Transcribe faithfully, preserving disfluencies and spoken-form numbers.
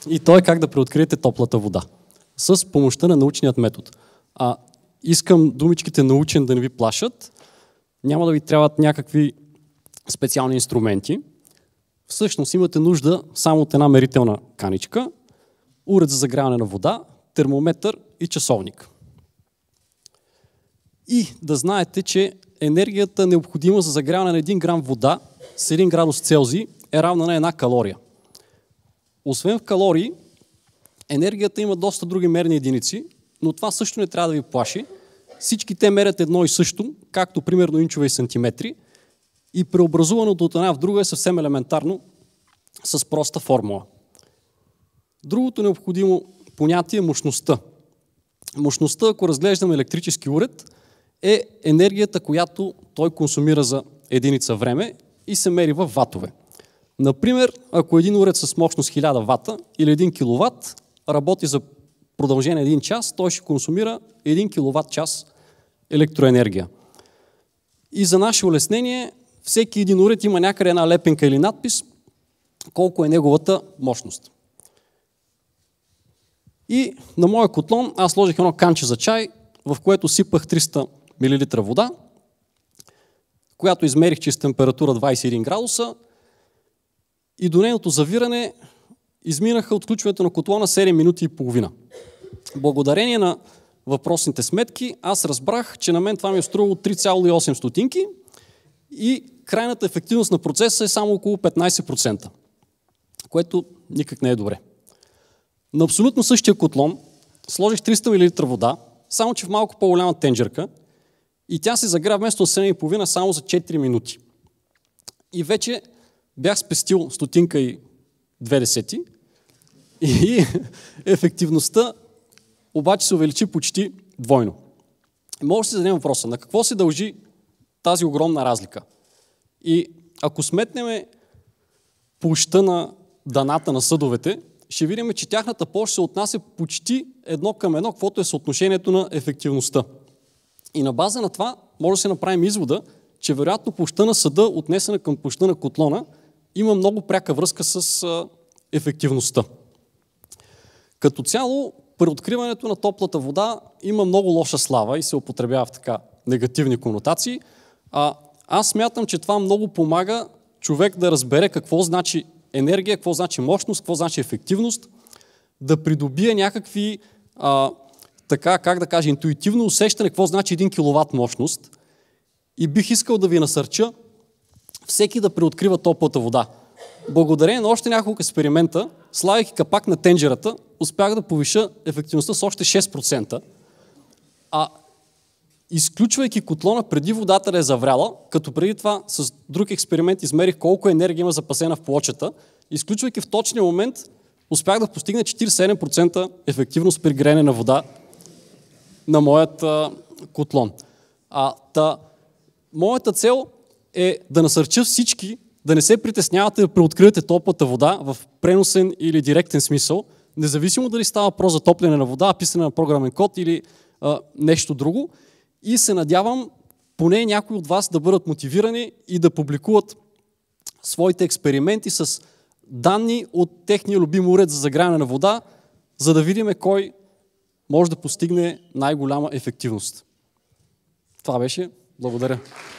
И то е как да преоткриете топлата вода. С помощта на научният метод. А, искам думичките научен да не ви плашат. Няма да ви трябват някакви специални инструменти. Всъщност имате нужда само от една мерителна каничка, уред за загряване на вода, термометър и часовник. И да знаете, че енергията необходима за загряване на един грам вода с един градус Целзий е равна на една калория. Освен в калории, енергията има доста други мерни единици, но това също не трябва да ви плаши. Всички те мерят едно и също, както примерно инчове и сантиметри, и преобразуваното от една в друга е съвсем елементарно с проста формула. Другото необходимо понятие е мощността. Мощността, ако разглеждаме електрически уред, е енергията, която той консумира за единица време и се мери в ватове. Например, ако един уред с мощност хиляда вата или един киловат работи за продължение един час, той ще консумира един киловат час електроенергия. И за наше улеснение, всеки един уред има някъде една лепенка или надпис, колко е неговата мощност. И на моя котлон аз сложих едно канче за чай, в което сипах триста милилитра вода, която измерих, че с температура двайсет и един градуса, и до нейното завиране изминаха отключването на котлона седем минути и половина. Благодарение на въпросните сметки, аз разбрах, че на мен това ми е струвало три цяло и осем стотинки и крайната ефективност на процеса е само около петнайсет процента, което никак не е добре. На абсолютно същия котлон сложих триста милилитра вода, само че в малко по-голяма тенджерка, и тя се загря вместо на седем и половина само за четири минути. И вече бях спестил стотинка и две десети и ефективността обаче се увеличи почти двойно. Може да си зададем въпроса, на какво се дължи тази огромна разлика? И ако сметнем площта на дъната на съдовете, ще видим, че тяхната площ се отнася почти едно към едно, каквото е съотношението на ефективността. И на база на това може да се направим извода, че вероятно площта на съда, отнесена към площта на котлона, има много пряка връзка с а, ефективността. Като цяло, при откриването на топлата вода има много лоша слава и се употребява в така негативни конотации. А, аз смятам, че това много помага човек да разбере какво значи енергия, какво значи мощност, какво значи ефективност, да придобие някакви, а, така, как да кажа, интуитивно усещане какво значи един киловат мощност. И бих искал да ви насърча всеки да преоткрива топлата вода. Благодарение на още няколко експеримента, слагайки капак на тенджерата, успях да повиша ефективността с още шест процента, а изключвайки котлона преди водата да е завряла, като преди това с друг експеримент измерих колко енергия има запасена в плочата, изключвайки в точния момент, успях да постигна четирийсет и седем процента ефективност при греене на вода на моят а, котлон. А, та, моята цел е да насърча всички да не се притеснявате да преоткривате топлата вода в преносен или директен смисъл, независимо дали става въпрос за топлене на вода, писане на програмен код или а, нещо друго. И се надявам поне някои от вас да бъдат мотивирани и да публикуват своите експерименти с данни от техния любим уред за загряване на вода, за да видим кой може да постигне най-голяма ефективност. Това беше. Благодаря.